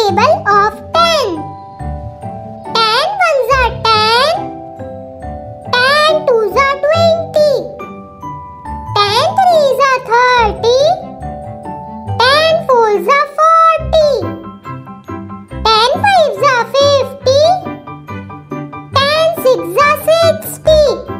table of 10. 10 ones are 10. 10 twos are 20. 10 threes are 30. 10 fours are 40. 10 fives are 50. 10 sixes are 60.